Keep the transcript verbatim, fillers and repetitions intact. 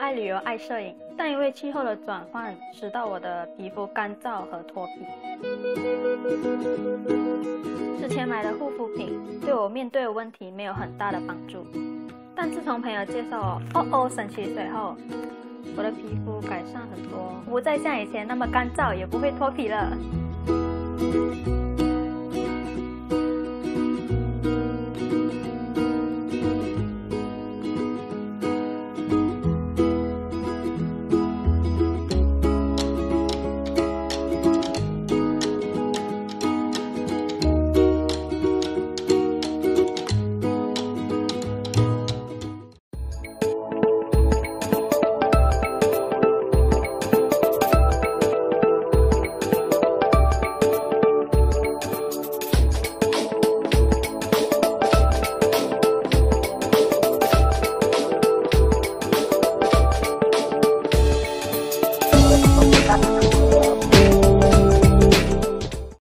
爱旅游爱摄影，但因为气候的转换，使到我的皮肤干燥和脱皮。之前买的护肤品对我面对的问题没有很大的帮助，但自从朋友介绍我哦哦神奇水后，我的皮肤改善很多，不再像以前那么干燥，也不会脱皮了。